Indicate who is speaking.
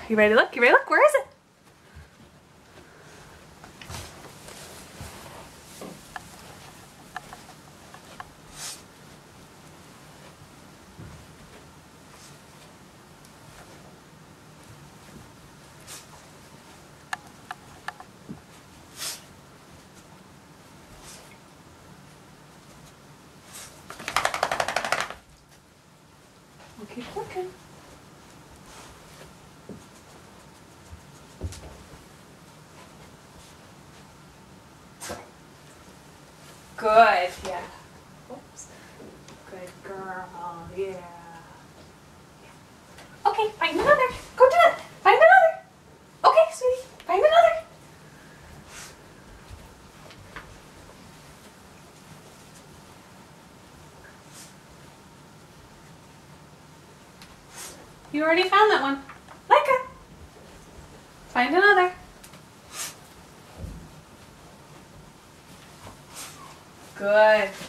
Speaker 1: You ready to look? You ready to look? Where is it? We'll keep looking. Good, yeah. Oops. Good girl, yeah. Okay, find another. Go do it. Find another. Okay, sweetie, find another. You already found that one. Leica. Find another. Good.